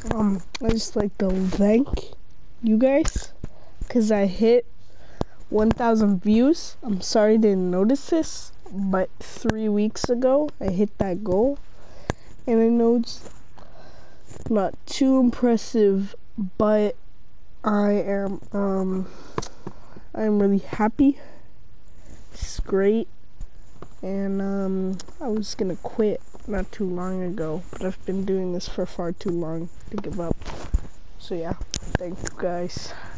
I just like to thank you guys because I hit 1,000 views. I'm sorry I didn't notice this, but 3 weeks ago I hit that goal, and I know it's not too impressive, but I'm really happy. It's great, and I was gonna quit not too long ago, but I've been doing this for far too long to give up. So yeah, thank you guys.